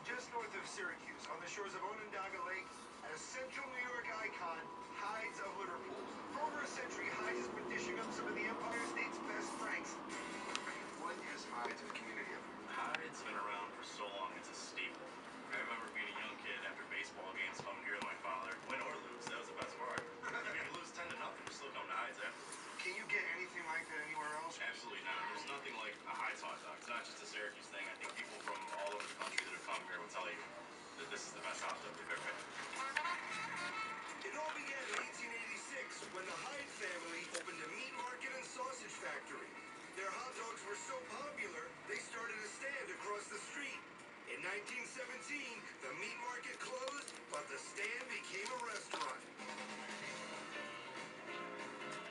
Just north of Syracuse, on the shores of Onondaga Lake, a central New York icon, Hyde's of Liverpool. For over a century, Hyde's has been dishing up some of the Empire State's best franks. What is Hyde's a community of? Hyde's been around for so long, it's a staple. I remember being a young kid after baseball games, coming here with my father. Win or lose, that was the best part. Even if you lose 10-0, you still come to Hyde's afterwards. Can you get anything like that anywhere else? Absolutely not. There's nothing like a Hyde's hot dog. It's not just a Syracuse thing. I think people from all over the country that have come here will tell you that this is the best hot dog they've ever had. It all began in 1886 when the Hyde family opened a meat market and sausage factory. Their hot dogs were so popular, they started a stand across the street. In 1917, the meat market closed, but the stand became a restaurant.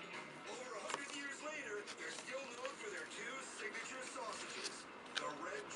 Over 100 years later, they're still known for their two signature sausages, the red